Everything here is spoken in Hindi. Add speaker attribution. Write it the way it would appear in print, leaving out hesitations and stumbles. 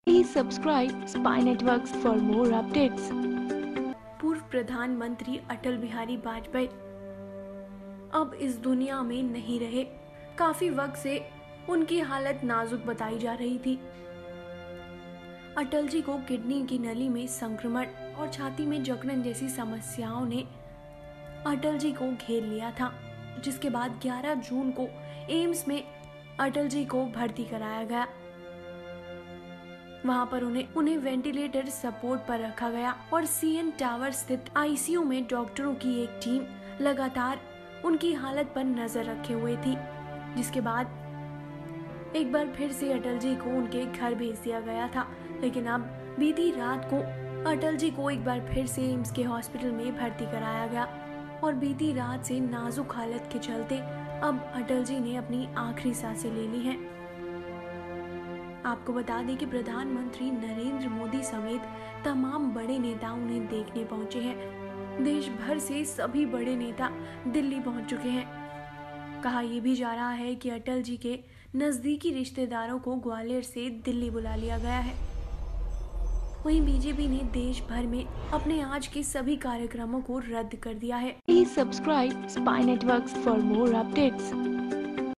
Speaker 1: Please subscribe Spy Networks for more updates.
Speaker 2: पूर्व प्रधानमंत्री अटल बिहारी वाजपेयी अब इस दुनिया में नहीं रहे। काफी वक्त से उनकी हालत नाजुक बताई जा रही थी। अटल जी को किडनी की नली में संक्रमण और छाती में जकड़न जैसी समस्याओं ने अटल जी को घेर लिया था, जिसके बाद 11 जून को एम्स में अटल जी को भर्ती कराया गया। वहां पर उन्हें वेंटिलेटर सपोर्ट पर रखा गया और सीएन टावर स्थित आईसीयू में डॉक्टरों की एक टीम लगातार उनकी हालत पर नजर रखे हुए थी। जिसके बाद एक बार फिर से अटल जी को उनके घर भेज दिया गया था। लेकिन अब बीती रात को अटल जी को एक बार फिर से एम्स के हॉस्पिटल में भर्ती कराया गया और बीती रात से नाजुक हालत के चलते अब अटल जी ने अपनी आखिरी सांसें ले ली हैं। आपको बता दें कि प्रधानमंत्री नरेंद्र मोदी समेत तमाम बड़े नेता उन्हें देखने पहुंचे हैं। देश भर से सभी बड़े नेता दिल्ली पहुंच चुके हैं। कहा यह भी जा रहा है कि अटल जी के नजदीकी रिश्तेदारों को ग्वालियर से दिल्ली बुला लिया गया है। वहीं बीजेपी ने देश भर में अपने आज के सभी कार्यक्रमों को रद्द कर दिया है।
Speaker 1: Please subscribe Spy Networks for more updates.